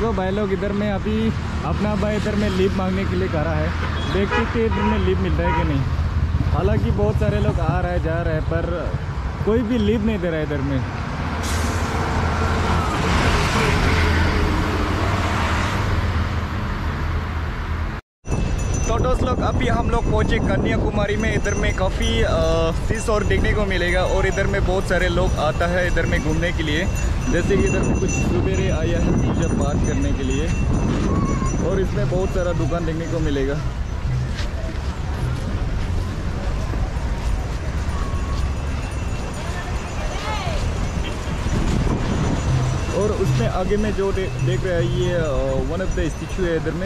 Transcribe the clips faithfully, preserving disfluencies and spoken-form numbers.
देखो भाई लोग इधर में अभी अपना भाई इधर में लीव मांगने के लिए करा है। देखते कि इधर में लीव मिल रहा है कि नहीं। हालांकि बहुत सारे लोग आ रहे हैं जा रहे हैं पर कोई भी लीव नहीं दे रहा है इधर में। तो दोस्त लोग अभी हम लोग पहुँचे कन्याकुमारी में। इधर में काफ़ी फिश और देखने को मिलेगा और इधर में बहुत सारे लोग आता है इधर में घूमने के लिए। जैसे कि इधर में कुछ सुबेरे आया है पूजा पाठ करने के लिए और इसमें बहुत सारा दुकान देखने को मिलेगा। और उसमें आगे में जो दे, देख रहे हैं ये वन ऑफ द स्टैचू है इधर में।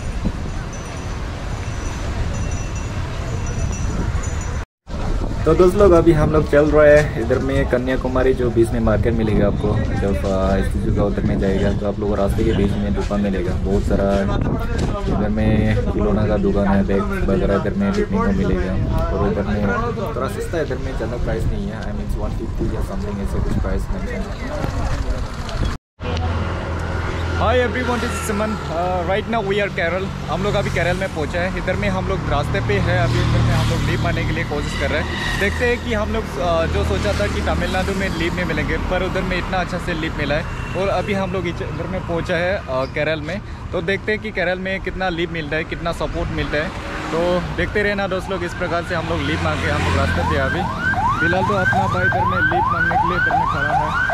तो दोस्त लोग अभी हम लोग चल रहे हैं इधर में कन्याकुमारी, जो बीच में मार्केट मिलेगा आपको। जब स्टैचू का उधर में जाएगा तो आप लोग रास्ते के बीच में दुकान मिलेगा बहुत सारा। इधर में खिलौना का दुकान है, बैग वगैरह इधर में देखने को मिलेगा। और इधर में थोड़ा सस्ता है, इधर में ज़्यादा प्राइस नहीं है। आई मीन वन फिफ्टी या समथिंग ऐसे कुछ price mention. Hi everyone, this is Suman. Right now we are Kerala. हम लोग अभी केरल में पहुंचा है। इधर में हम लोग रास्ते पे है अभी। इधर में हम लोग लीव मारने के लिए कोशिश कर रहे हैं। देखते हैं कि हम लोग uh, जो सोचा था कि तमिलनाडु में लीव नहीं मिलेंगे पर उधर में इतना अच्छा से लीव मिला है। और अभी हम लोग इधर में पहुंचा है uh, केरल में। तो देखते हैं कि केरल में कितना लीव मिल रहा है, कितना सपोर्ट मिलता है। तो देखते रहना दोस्त लोग। इस प्रकार से हम लोग लीव मांग के हम लोग रास्ते पे अभी फिलहाल तो अपना भाई इधर में लीव मांगने के लिए इधर में खड़ा है।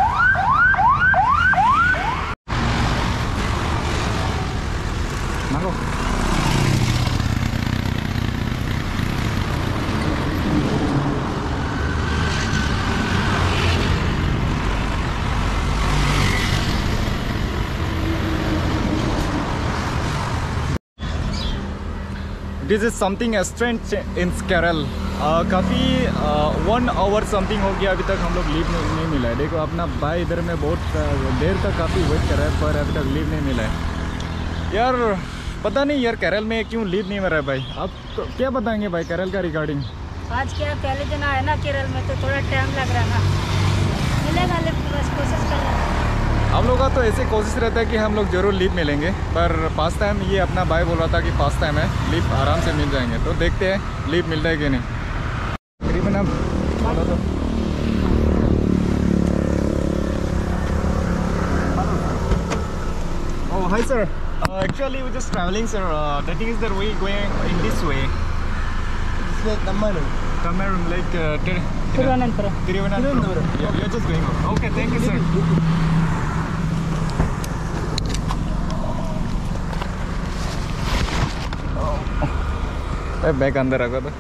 This is something strange in Kerala. काफ़ी वन आवर समथिंग हो गया, अभी तक हम लोग लीव नहीं, नहीं मिला है। देखो अपना भाई इधर में बहुत देर तक काफ़ी वेट कर रहा है पर अभी तक लीव नहीं मिला है। यार पता नहीं यार केरल में क्यों लीव नहीं मिल रहा है भाई। आप तो क्या बताएंगे भाई केरल का रिगार्डिंग? आज क्या पहले दिन आया ना केरल में तो थोड़ा टाइम लग रहा है ना। मिलेगा लीव, बस कोशिश कर रहे हैं। हम लोग का तो ऐसे कोशिश रहता है कि हम लोग ज़रूर लीव मिलेंगे पर पास टाइम ये अपना भाई बोल रहा था कि पास टाइम है, लीव आराम से मिल जाएंगे। तो देखते हैं लीव मिल रहा है कि नहीं। करीबन हम बोला तो Oh hi sir, uh, actually we're just traveling sir. Uh, the thing is that we going in this way. This way Tamaru. Tamaru like uh, Thiruvananthapuram. Thiruvananthapuram. Yeah, we are just going on. Okay, thank you sir. Oh. Bag अंदर रखा था।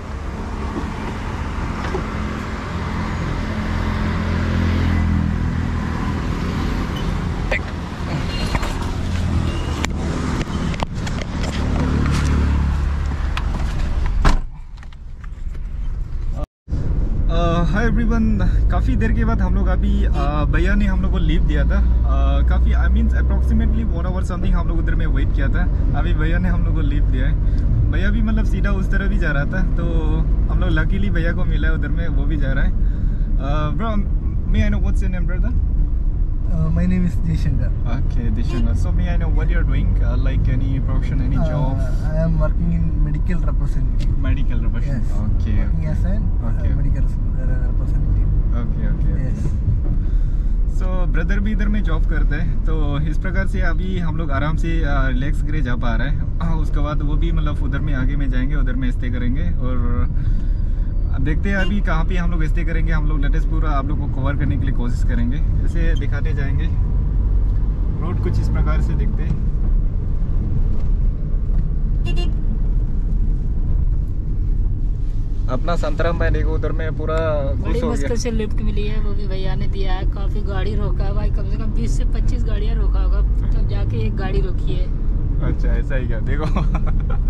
Hi everyone, काफ़ी देर के बाद हम लोग अभी भैया ने हम लोग को लीव दिया था। काफ़ी I means approximately one hour something हम लोग उधर में वेट किया था। अभी भैया ने हम लोग को लीव दिया है। भैया भी मतलब सीधा उस तरह भी जा रहा था तो हम लोग लकीली भैया को मिला है उधर में, वो भी जा रहा है। Bro, may I know what's your name brother? Uh, my name is Dishankar. Okay, Dishankar. So may I know what you're doing? Uh, like any profession, any Uh, job? I am working in medical representative. Medical representative. Yes. Okay. Working as an Okay. uh, medical uh, representative. Okay, okay. Yes. So so, brother भी इधर में job करता है तो इस प्रकार से अभी हम लोग आराम से रिलैक्स करे जा पा रहे हैं। उसके बाद वो भी मतलब उधर में आगे में जाएंगे, उधर में स्टे करेंगे और देखते हैं अभी कहाँ पे हम लोग स्टे करेंगे। हम लोग लेटेस्ट पूरा आप लोग को कवर करने के लिए कोशिश करेंगे, ऐसे दिखाते जाएंगे। रोड कुछ इस प्रकार से दिखते हैं। अपना संतराम भाई देखो उधर में पूरा बड़ी मुश्किल से लिफ्ट मिली है, वो भी भैया ने दिया है। काफी गाड़ी रोका है भाई, कम से कम बीस से पच्चीस गाड़ियां रोका होगा तब जाके एक गाड़ी रोकी है। अच्छा ऐसा ही क्या? देखो